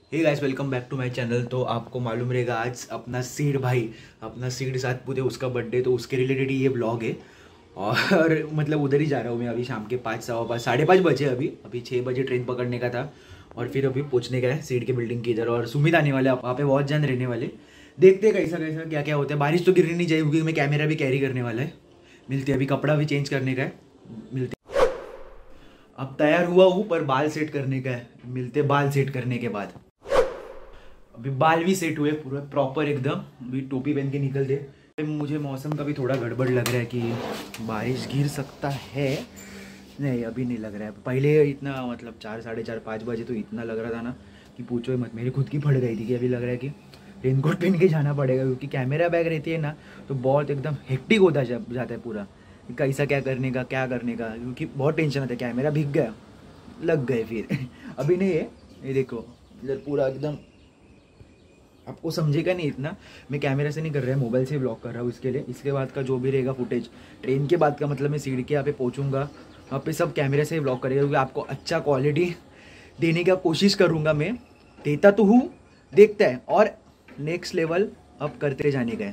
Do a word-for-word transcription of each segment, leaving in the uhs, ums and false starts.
Hey guys, welcome back to my channel. तो आपको मालूम रहेगा आज अपना सीड भाई, अपना सीड सातपुते उसका बर्थडे, तो उसके रिलेटेड ही ये ब्लॉग है। और मतलब उधर ही जा रहा हूँ मैं अभी शाम के पाँच सवा पाँच साढ़े पाँच बजे अभी अभी छः बजे ट्रेन पकड़ने का था और फिर अभी पहुँचने का है सीड के बिल्डिंग की इधर। और सुमित आने वाले, वहाँ पे बहुत जन रहने वाले। देखते हैं कैसा कैसा क्या क्या होता है। बारिश तो गिरनी नहीं चाहिए क्योंकि मैं कैमरा भी कैरी करने वाला है। मिलते अभी, कपड़ा भी चेंज करने का है। मिलते अब तैयार हुआ हूँ पर बाल सेट करने का है। मिलते बाल सेट करने के बाद। अभी बाल भी सेट हुए पूरा प्रॉपर एकदम। अभी टोपी पहन के निकलते। मुझे मौसम का भी थोड़ा गड़बड़ लग रहा है कि बारिश गिर सकता है। नहीं, अभी नहीं लग रहा है। पहले इतना मतलब चार साढ़े चार पाँच बजे तो इतना लग रहा था ना कि पूछो ही मत। मेरी खुद की फट गई थी कि अभी लग रहा है कि रेनकोट पहन के जाना पड़ेगा क्योंकि कैमरा बैग रहती है ना तो बहुत एकदम हेक्टिक होता जाता है पूरा। कैसा क्या करने का क्या करने का, क्योंकि बहुत टेंशन आता है। कैमरा भीग गया, लग गए फिर। अभी नहीं है, ये देखो इधर पूरा एकदम। आपको समझेगा नहीं इतना, मैं कैमरा से नहीं कर रहा है, मोबाइल से ब्लॉग कर रहा हूँ इसके लिए। इसके बाद का जो भी रहेगा फुटेज ट्रेन के बाद का, मतलब मैं सीढ़ी के यहाँ पे पहुँचूँगा वहाँ पे सब कैमरे से ब्लॉग करेगा क्योंकि आपको अच्छा क्वालिटी देने का कोशिश करूँगा। मैं देता तो हूँ, देखता है और नेक्स्ट लेवल अब करते जाने का है।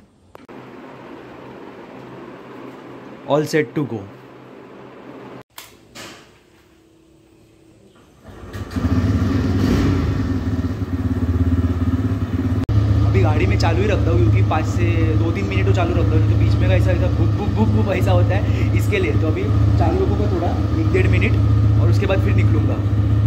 All set to go. गाड़ी में चालू ही रखता हूँ क्योंकि पाँच से दो तीन मिनट तो चालू रखता हूँ, तो बीच में का ऐसा ऐसा बुक बुक बुक बुक ऐसा होता है इसके लिए। तो अभी चालू रखूँगा थोड़ा एक डेढ़ मिनट और उसके बाद फिर निकलूँगा।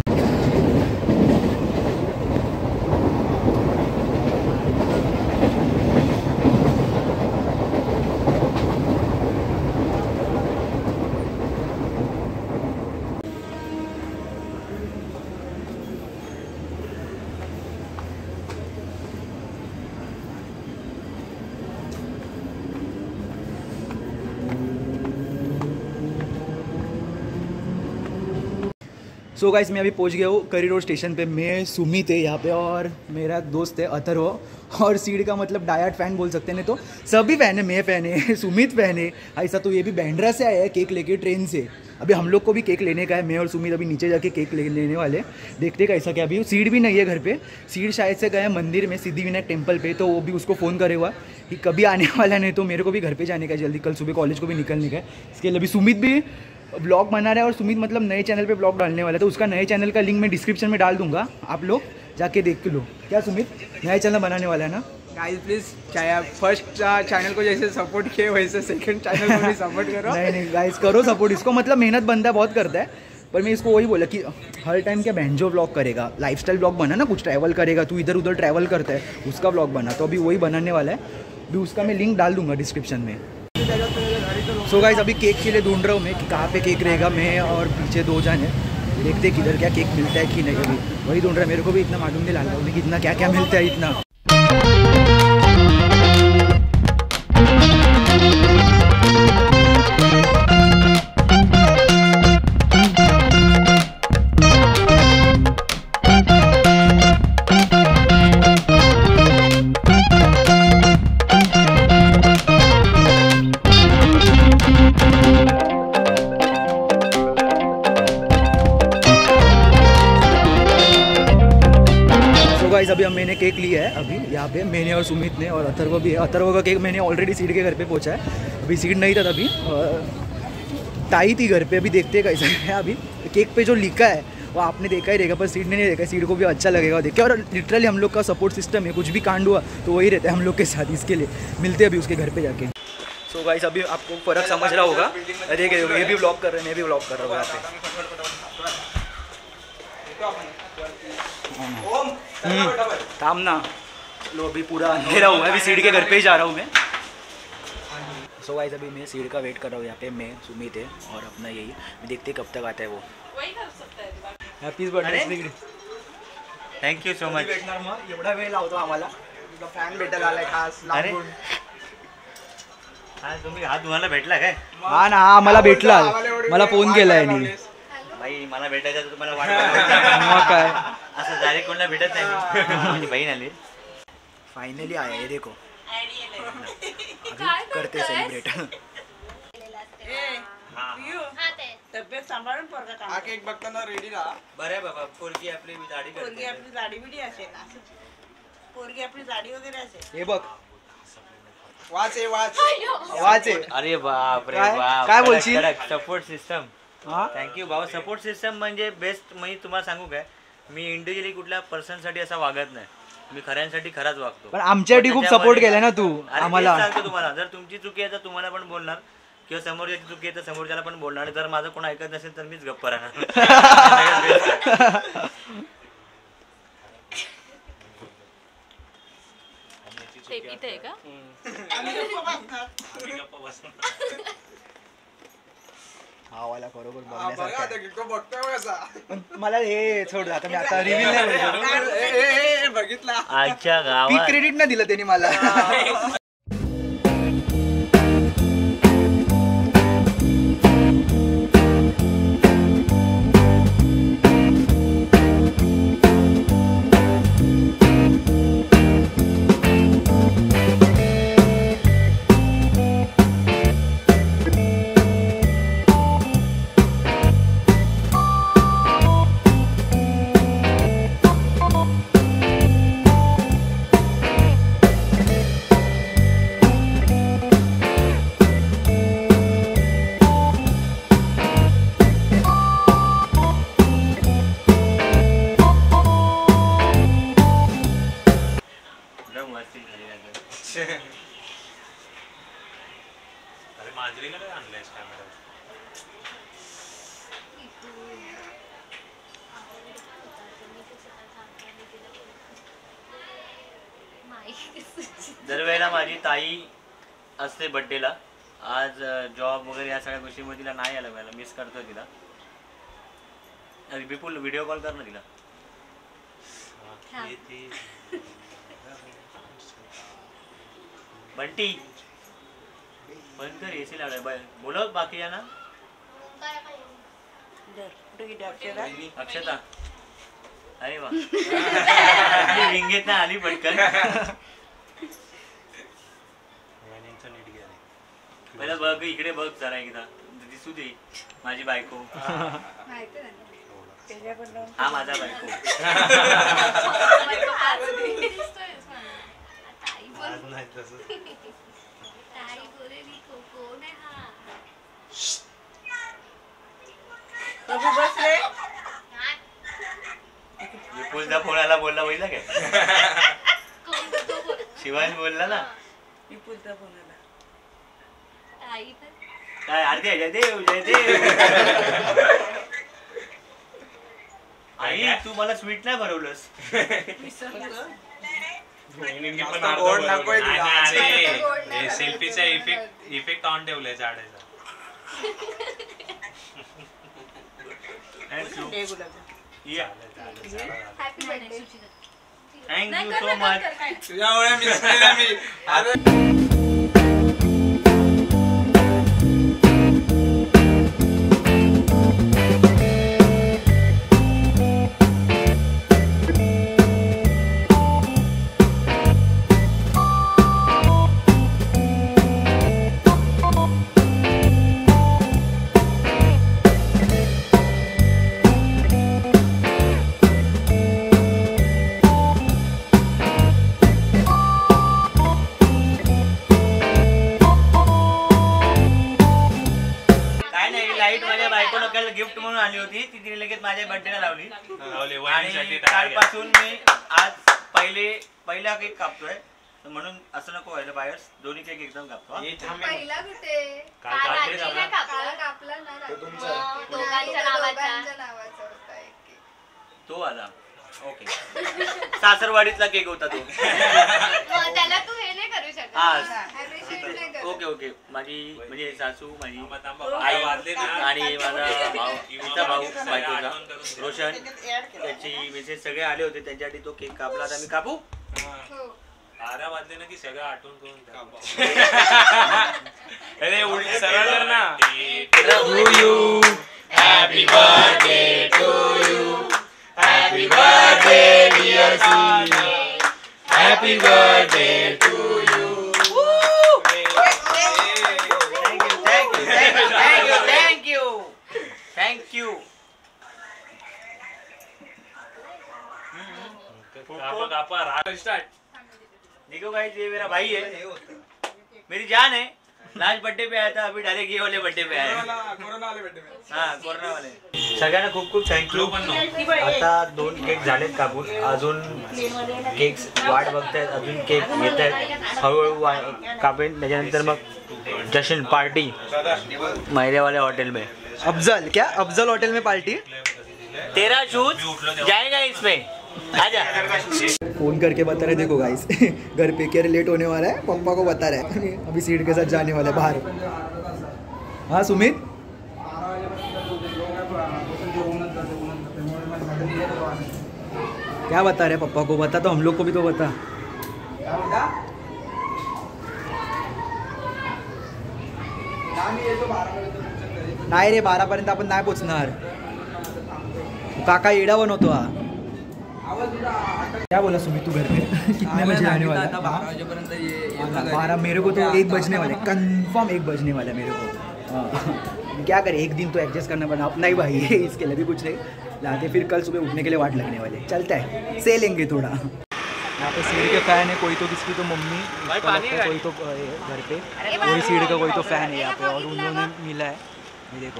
सो so गाइस, मैं अभी पहुंच गया हूँ करी रोड स्टेशन पे। मैं सुमित है यहाँ पे और मेरा दोस्त है अथर्व। और सीड का मतलब डायट फैन बोल सकते हैं, नहीं तो सभी फैन है। मैं फैन है, सुमित फैन है। ऐसा तो ये भी बैंड्रा से आया है केक लेके ट्रेन से। अभी हम लोग को भी केक लेने का है। मैं और सुमित अभी नीचे जाके केक ले लेने वाले। देखते कैसा क्या। अभी सीड भी नहीं है घर पे। सीड शायद से गया मंदिर में सिद्धिविनायक टेम्पल पे, तो वो भी उसको फ़ोन करे हुआ कि कभी आने वाला। नहीं तो मेरे को भी घर पे जाने का जल्दी, कल सुबह कॉलेज को भी निकलने का है। इसके लिए अभी सुमित भी ब्लॉग बना रहा है और सुमित मतलब नए चैनल पे ब्लॉग डालने वाला है, तो उसका नए चैनल का लिंक मैं डिस्क्रिप्शन में डाल दूंगा, आप लोग जाके देख के लो। क्या सुमित नया चैनल बनाने वाला है ना? गाइस प्लीज, चाहे आप फर्स्ट चैनल को जैसे सपोर्ट किए वैसे सेकंड चैनल को भी सपोर्ट करो। नहीं नहीं गाइस, करो सपोर्ट इसको। मतलब मेहनत बंदा बहुत करता है, पर मैं इसको वही बोला कि हर टाइम क्या बैंजो ब्लॉग करेगा, लाइफस्टाइल ब्लॉग बना ना, कुछ ट्रैवल करेगा, तू इधर उधर ट्रैवल करता है उसका ब्लॉग बना। तो अभी वही बनाने वाला है, अभी उसका मैं लिंक डाल दूंगा डिस्क्रिप्शन में। सो so गाइस, अभी केक के लिए ढूंढ रहा हूँ मैं कि कहाँ पे केक रहेगा। मैं और पीछे दो जन है, देखते किधर क्या केक मिलता है कि नहीं। अभी वही ढूंढ रहा है। मेरे को भी इतना मालूम नहीं लाल में कितना क्या क्या मिलता है इतना। गाइस, अभी हम मैंने केक लिया है अभी यहाँ पे, मैंने और सुमित ने, और अथर्व भी है। अथर्व का केक मैंने ऑलरेडी सीड के घर पे पहुँचा है। अभी सीड नहीं था तभी, ताई थी घर पे। अभी देखते हैं कैसा है। अभी केक पे जो लिखा है वो आपने देखा ही रहेगा, पर सीड ने नहीं देखा। सीड को भी अच्छा लगेगा देख के। और लिटरली हम लोग का सपोर्ट सिस्टम है, कुछ भी कांड हुआ तो वही रहता है हम लोग के साथ। इसके लिए मिलते हैं अभी उसके घर पर जाके। सो गाइस, अभी आपको फ़र्क समझ रहा होगा। देख ये भी ब्लॉग कर रहे हैं, मैं भी ब्लॉग कर रहा हूँ यहाँ पे। काम ना लो, अभी पूरा अंधेरा हुआ है। अभी सीड के घर पे ही जा रहा हूँ मैं। सो गाइस, अभी मैं सीड का वेट कर रहा हूँ यहाँ पे। मैं सुमित है और अपना यही, देखते कब तक आता है वो। Happy birthday Sid, thank you so much. भेटणार मग एवढा वेळ लावतो आम्हाला, फॅन भेटायला आलाय खास लांबून। हा तुम्ही हा तुम्हाला भेटला काय? हा ना, हा मला भेटला, मला फोन केलाय नी। भाई मला भेटायचं तर तुम्हाला वाट मग काय असं डायरेक्ट कोणाला भेटत नाही। माझी बहीण आली फाइनली आया है, देखो अभी करते सेलिब्रेट। तब्येत सांभाळून पोरगा काम हा केक बघताना रेडी राहा. बरं बाबा पोरगी आपली दाढी पोरगी करते. आपली जाडी बिडी असेल असं पोरगी आपली जाडी वगैरे असेल. हे बघ वाच आहे वाच वाच आहे. अरे बाप रे काय? बाप. काय बोलशील? Support system. हा थँक्यू भाऊ. सपोर्ट सिस्टम म्हणजे बेस्ट. मी तुम्हाला सांगू काय, मी इंडिव्हिज्युअली कुठल्या पर्सनसाठी असा वागत नाही. मी खऱ्यांसाठी खराच वागतो. पण आमच्यासाठी खूप त्याच्यामध्ये- सपोर्ट केलाय ना तू अरे तेच आम्हाला. सांगतो तुम्हाला, जर तुमची चुकी आहे तर तुम्हाला पण बोलणार किंवा समोरच्याची चुकी आहे तर समोरच्याला पण बोलणार. आणि जर माझं कोण ऐकत नसेल तर मीच गप्प राहणार. इथे आहे का? हा वाला बरोबर बघण्यासारखा आहे. पण मला हे सोड आता मी आता रिव्हील नाही बघितला. आजच्या पी गावात क्रेडिट नाही दिलं त्यांनी मला. अरे मांजरीला काय आणलंयस कॅमेरा? दरवेळेला माझी ताई असते बड्डेला. आज जॉब वगैरे या सगळ्या गोष्टीमुळे तिला नाही आलं मला. मिस करतो तिला. अरे बिपुल व्हिडिओ कॉल कर ना तिला. बंटी बंद कर एसी लावलाय. बाय बोलव बाकी या ना. अक्षता अरे वा रिंगेत ना आली पटकन. पहिला बघ इकडे बघ जरा एकदा दिसू दे माझी बायको. हा माझा बायको. विपुलचा फोन आला बोलला बघितला काय? शिवानी बोलला ना. विपुलचा फोन आला. काय आरती आहे जयदेव जयदेव. आई तू मला स्वीट नाही भरवलंस. सेल्फीचा इफेक्ट इफेक्ट ऑन ठेवलाय झाडाचा. Thank you thank you so much. तुझ्यामुळे मिस केला मी. गिफ्ट म्हणून आली होती ती तिने लगेच माझ्या बर्थडेला लावली. आणि कालपासून मी आज पहिले पहिला केक कापतोय म्हणून असं नको व्हायला बाहेर दोन्ही केक एकदम कापतो. पहिला कुठे काल काल रात्री रात्री नाही कापला कापला ना रात्री. दोघांच्या नावाचा तो आला. ओके सासरवाडीतला केक होता तो. मग त्याला तू हे नाही करू शकत. हा ओके ओके. माझी म्हणजे सासू माझी आई आणि माझा भाऊ तिचा भाऊ बायकोचा रोशन त्याची मिसेस सगळे आले होते त्यांच्यासाठी तो केक कापला. आता मी कापू. बारा वाजले ना की सगळं आठवण करून अरे उलट सरळ कर ना. To you happy birthday to you happy birthday dear सी happy birthday to you. Thank you thank you thank you thank you. देखो गाइस, ये मेरा भाई है, मेरी जान है। लास्ट बर्थडे पे आया था, अभी डायरेक्ट ये वाले बर्थडे पे आया है। कोरोना वाले बर्थडे में। हां, कोरोना वाले। सगळ्यांना खूप खूप थँक्यू। आता दोन केक झालेत कापून, अजून केक्स वाट बघतायत, अजून केक येत आहेत, हळूहळू कापेन। त्याच्यानंतर मग जश्न पार्टी महिरे वाले होटल में। अफजल क्या अफजल होटल में पार्टी। तेरा शूज जाएगा इसमें, आजा। फोन करके बता रहे, देखो गाइस घर पे क्या लेट होने वाला है, पप्पा को बता रहा है अभी सीट के साथ जाने वाला है बाहर। हाँ सुमित, क्या बता रहे पप्पा को, बता तो हम लोग को भी तो बता। नाही रे, बारा पर्यंत आपण नाही पोचणार। काका येडा बनवतो हा। क्या बोला सुमित तू घर में कितने बजे आने वाला है? बारह बजेपर्यंत ये बारह, मेरे को तो एक बजने वाला है, कंफर्म एक बजने वाला है मेरे को। क्या करें, एक दिन तो एडजस्ट करना पड़ा। नहीं भाई इसके लिए भी कुछ नहीं लाते, फिर कल सुबह उठने के लिए वाट लगने वाले। चलता है, से लेंगे थोड़ा। यहाँ पे सीड के फैन है, कोई तो किसकी तो मम्मी, कोई तो घर पे कोई सीड का कोई तो फैन है यहाँ पे, और उन्होंने मिला है। ये देखो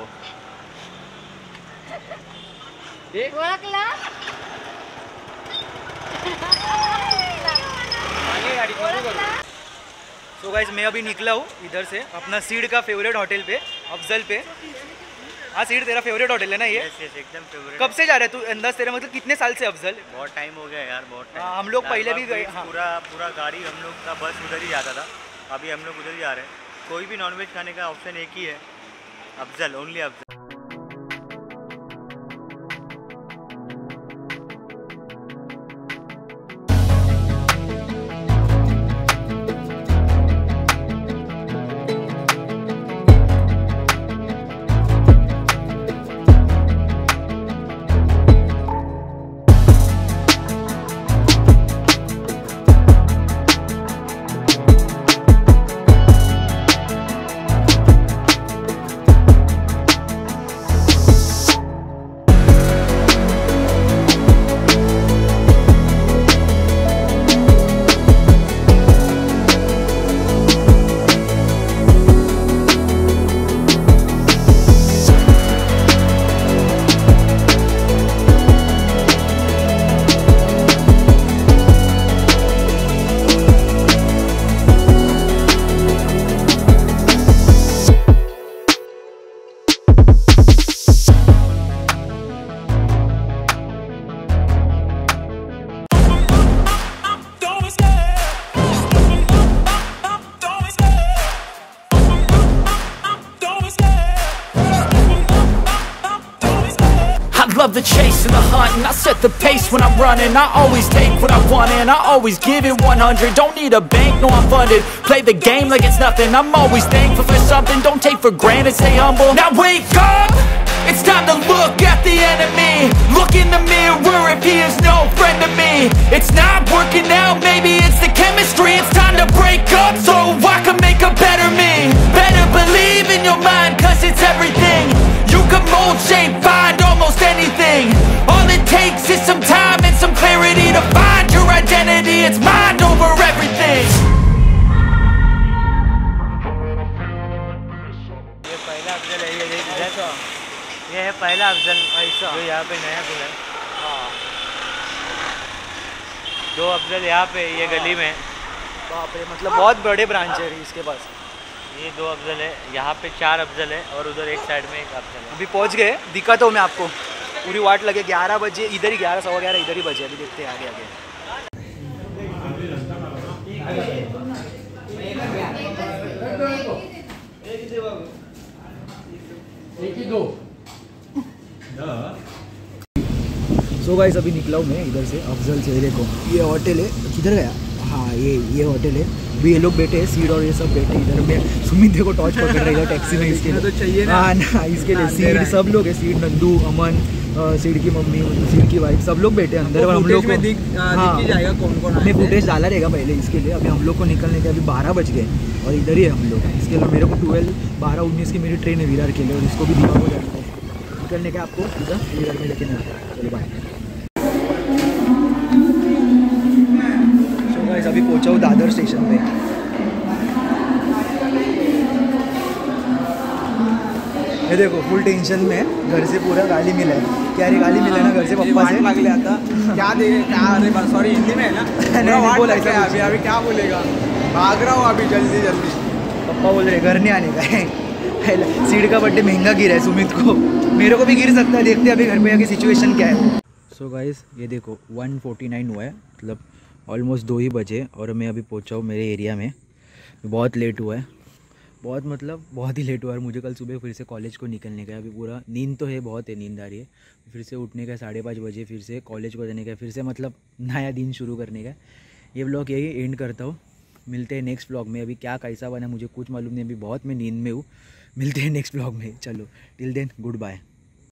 सो गाइस, मैं अभी निकला हूँ इधर से अपना सीड का फेवरेट होटल पे, अफजल पे। हाँ सीड तेरा फेवरेट होटल है ना ये? yes, yes, एकदम फेवरेट। कब से जा रहे तू, अंदाज तेरा मतलब कितने साल से अफजल? बहुत टाइम हो गया यार, बहुत टाइम। हम लोग पहले भी गए। हाँ। पूरा पूरा गाड़ी हम लोग का बस उधर ही जाता था, अभी हम लोग उधर ही जा रहे हैं। कोई भी नॉनवेज खाने का ऑप्शन एक ही है, Afzal, only Afzal. love the chase and the hunt, and I set the pace when I'm running. I always take what I want and I always give it one hundred. Don't need a bank, no I'm funded. Play the game like it's nothing. I'm always thankful for something. Don't take for granted, stay humble. Now wake up, it's time to look at the enemy. Look in the mirror if he is no friend to me. It's not working out, maybe it's the chemistry. It's time to break up so I can make a better me. Better believe in your mind, cause it's everything. You can mold, shape, find almost anything. All it takes is some time and some clarity to find your identity. It's mind over everything. ये पहला अफजल है, ये देख, ये है पहला अफजल ऐसा जो यहाँ पे नया खुला है। हाँ, दो अफजल यहाँ पे ये गली में। बाप रे, मतलब बहुत बड़े ब्रांच है इसके पास। ये दो अफजल है, यहाँ पे चार अफजल है और उधर एक साइड में एक अफजल है। अभी पहुँच गए, दिखाता हूँ मैं आपको। पूरी वाट लगे, ग्यारह बजे इधर ही, ग्यारह सवा ग्यारह इधर ही बजे। अभी देखते हैं आगे आगे। सो गाइस, अभी निकला हूँ मैं इधर से अफजल से। देखो ये होटल है, किधर गया? हाँ, ये ये होटल है। अभी ये लोग बैठे हैं, सीड और ये सब बैठे इधर में। सुमित देखो टॉर्च पकड़ रही है टैक्सी में इसके लिए। तो चाहिए ना। हाँ ना, इसके लिए सीड सब लोग है, सीड, नंदू, अमन, सीड की मम्मी, सीड की वाइफ, सब लोग बैठे अंदर। और हम लोग को दिख जाएगा कौन कौन। हमने फुटेज डाला रहेगा पहले इसके लिए। अभी हम लोग को निकलने के अभी बारह बज गए और इधर ही है हम लोग। इसके लिए मेरे को ट्वेल्व बारह उन्नीस की मेरी ट्रेन है विरार के लिए, और इसको भी दिमाग हो जाएगा निकलने का। आपको इधर विरार में लेके नहीं आता। चलिए बाय। अभी पहुंचा हूँ दादर स्टेशन पे। ये देखो फुल टेंशन में है, घर से पूरा गाली मिला है। क्या रे गाली मिला ना घर से पप्पा से? लगले आता क्या दे क्या अरे सॉरी हिंदी में है ना? नहीं बोला ऐसा अभी अभी क्या बोलेगा? भाग रहा हूँ अभी जल्दी जल्दी। पप्पा बोल रहे घर नहीं आने का है। सीड का बर्थडे महंगा गिरा है सुमित को, मेरे को भी गिर सकता है। देखते हैं अभी घर पे आके सिचुएशन क्या है। सो गाइस ये देखो वन फोर्टी नाइन हुआ है, मतलब ऑलमोस्ट दो ही बजे और मैं अभी पहुंचा हूँ मेरे एरिया में। बहुत लेट हुआ है, बहुत मतलब बहुत ही लेट हुआ है। मुझे कल सुबह फिर से कॉलेज को निकलने का है। अभी पूरा नींद तो है, बहुत है नींद आ रही है। फिर से उठने का साढ़े पाँच बजे, फिर से कॉलेज को जाने का, फिर से मतलब नया दिन शुरू करने का। ये व्लॉग यही एंड करता हूँ। मिलते हैं नेक्स्ट व्लॉग में। अभी क्या कैसा बना मुझे कुछ मालूम नहीं, अभी बहुत मैं नींद में हूँ। मिलते हैं नेक्स्ट व्लॉग में। चलो टिल देन गुड बाय।